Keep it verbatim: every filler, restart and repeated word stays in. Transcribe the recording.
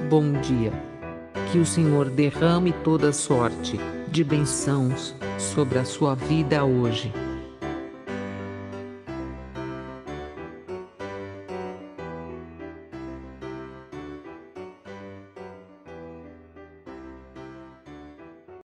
bom dia. Que o Senhor derrame toda sorte de bênçãos sobre a sua vida hoje.